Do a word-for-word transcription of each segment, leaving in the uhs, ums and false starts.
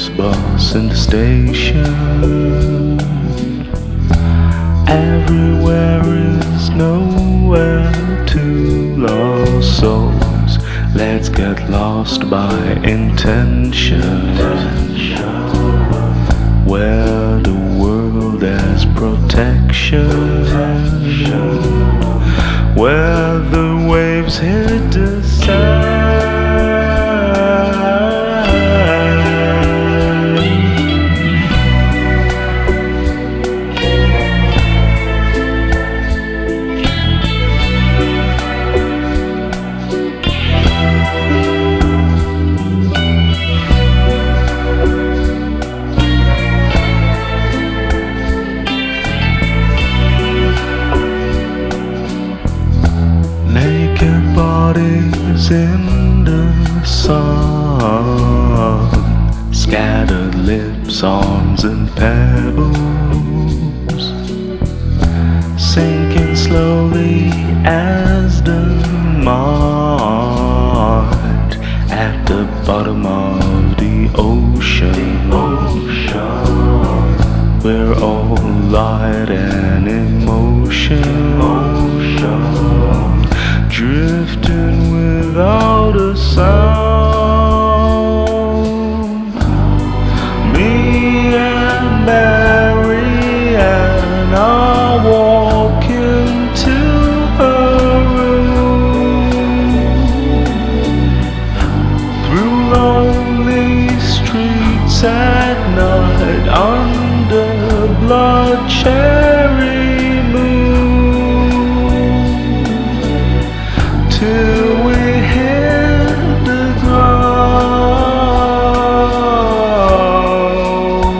first bus in the station. Everywhere is nowhere to lost souls. Let's get lost by intention, where the world has protection, where the waves hit the sand. Naked bodies in the sun, scattered lips, arms and pebbles, sinking slowly as the mud at the bottom of the ocean. We're all light and emotion, drifting without a sound. Me and Marianne are walking to her room, through lonely streets at night, under blood cherry moon, till we hit the ground.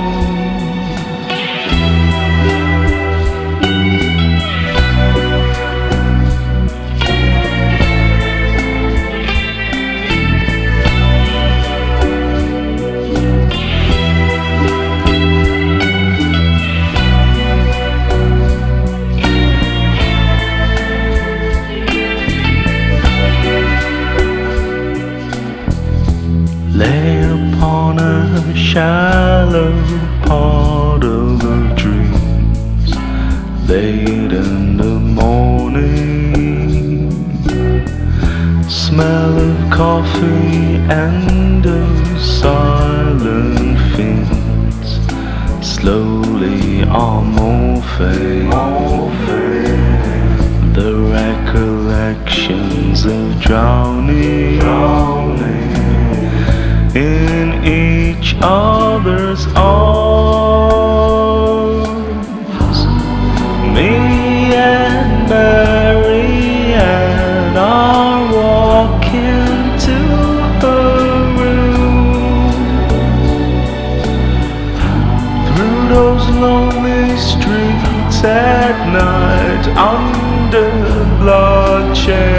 Lay upon a shallow part of the dreams, late in the morning, smell of coffee and of silent fiends slowly are morphing, the recollections of drowning, drowning in each other's arms. Me and Marianne are walking to her room, through those lonely streets at night, under blood cherry